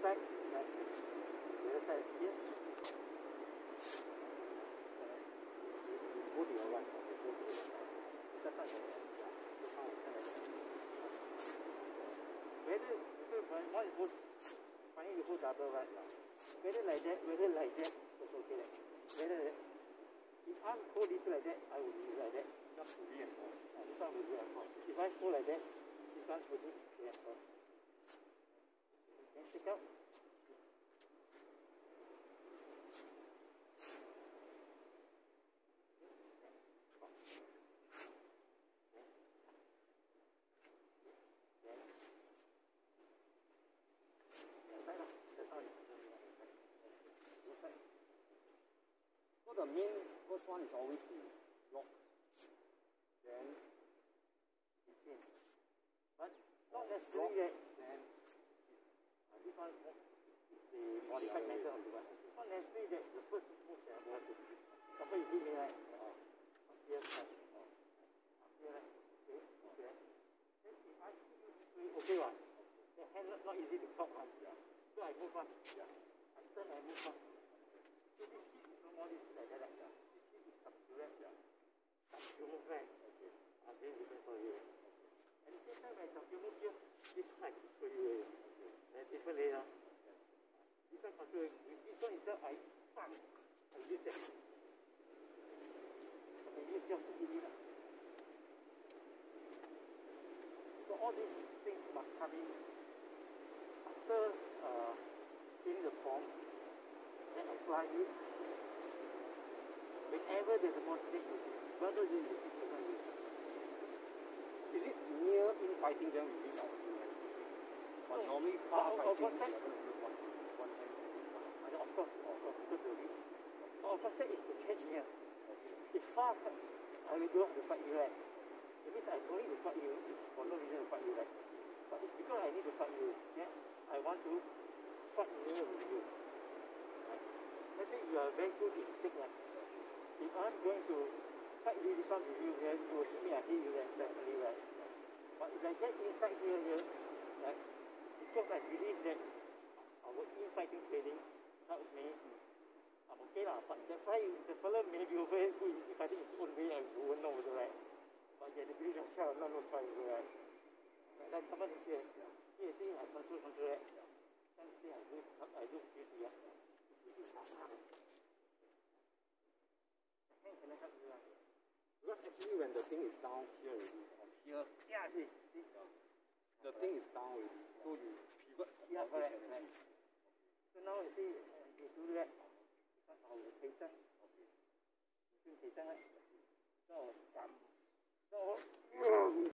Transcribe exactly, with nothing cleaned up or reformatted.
side, right? The other side here. Go to your right. Okay, go to your right. Just like that. Yeah. Just now, just like that. Whether, whether one goes, finally you go double right now. Whether like that, whether like that, it's okay. Like, whether if I hold this like that, I will be like that. Just to reinforce. Uh, this one will reinforce. If I hold like that, this one will be reinforce. Then take out. So the main first one is always to lock, then change. But not necessarily that. Then uh, this one is the modified method of the one. It's not necessarily that the first move that I have to do. Example, you hit me right uh, up here, right? Uh, up here, right? Okay, okay. Then if I hit you this way, okay, what? The hand not, not easy to clock on. Yeah. So I move on. Yeah. I turn and move on. So this hit is no more this like that. Yeah. This hit is up to left. Yeah. Up to move right. Okay. And then you can for you. And the same time, when you move here, this mic is for you. Okay. Then different layer. This one control. This one itself, I bang. I use that. I use yours to hit it. So all these things must come in after uh, filling the form, then apply it. Whenever there's a positive position, whether you use it or not use it. Is it near in fighting them with this or two hands? But no, normally far or, fighting or is use one, one hand. And of course, of course, because of it. Of course, is to catch near. If far, I will go up to fight you, right? It means I don't need to fight you for no reason to fight you, right? But it's because I need to fight you. Yeah? I want to fight near with you. Right? Let's say you are very good in stick, right? If I'm going to fight you, this one with you, then you will hit me, I hit you, then definitely, right? But if I get inside here, here, right? Because I believe that our infighting training helps me, I'm okay lah. But that's why the fellow may be over here good in fighting his own way, I won't know also, right? But yeah, they believe themselves, not no choice also, right? Like someone is here, here see I control, control, right? Some say I do, I do this here. This is how I can I help you, right? Because actually when the thing is down here already, or here, yeah, see, see. the thing is down already, so you pivot yeah, all correct, this energy. correct. So now you see, uh, you do that, it's not our pay check. Okay. You do pay check, right? So, um, so,